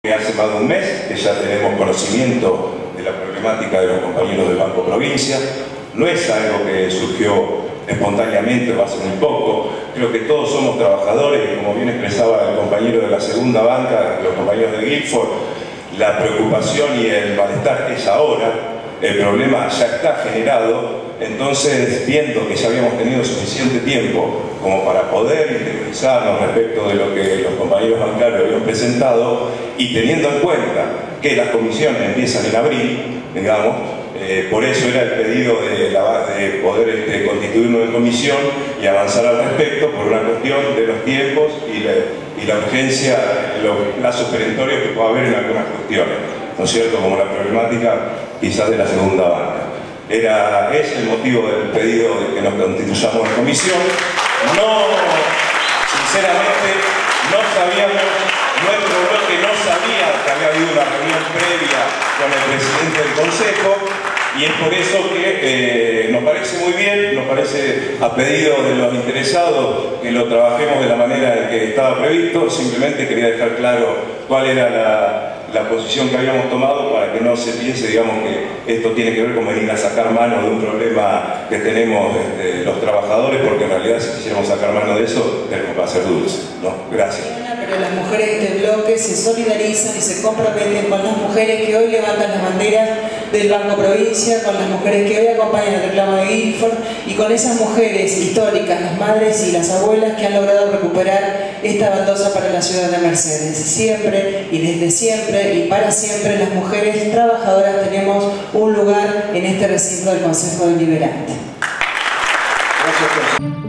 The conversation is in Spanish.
Hace más de un mes que ya tenemos conocimiento de la problemática de los compañeros del Banco Provincia. No es algo que surgió espontáneamente o hace muy poco. Creo que todos somos trabajadores y, como bien expresaba el compañero de la segunda banca, los compañeros de Guilford, la preocupación y el malestar es ahora. El problema ya está generado. Entonces, viendo que ya habíamos tenido suficiente tiempo como para poder interiorizarnos respecto de lo que los compañeros bancarios habían presentado, y teniendo en cuenta que las comisiones empiezan en abril, digamos, por eso era el pedido de poder constituirnos en comisión y avanzar al respecto, por una cuestión de los tiempos y la urgencia, los plazos perentorios que pueda haber en algunas cuestiones, ¿no es cierto?, como la problemática quizás de la segunda banca. Es el motivo del pedido de que nos constituyamos en comisión. Sinceramente, no sabíamos, nuestro bloque no sabía que había habido una reunión previa con el presidente del Consejo, y es por eso que nos parece muy bien, nos parece a pedido de los interesados que lo trabajemos de la manera en que estaba previsto. Simplemente quería dejar claro cuál era la posición que habíamos tomado, para que no se piense, digamos, que esto tiene que ver con venir a sacar mano de un problema que tenemos los trabajadores, porque en realidad, si quisiéramos sacar mano de eso, tenemos que hacer dulce, ¿no? Gracias. Pero las mujeres de este bloque se solidarizan y se comprometen con las mujeres que hoy levantan las banderas del Banco Provincia, con las mujeres que hoy acompañan el reclamo de Guilford, y con esas mujeres históricas, las madres y las abuelas, que han logrado recuperar esta baldosa para la ciudad de Mercedes. Siempre y desde siempre y para siempre, las mujeres trabajadoras tenemos un lugar en este recinto del Consejo Deliberante. Gracias.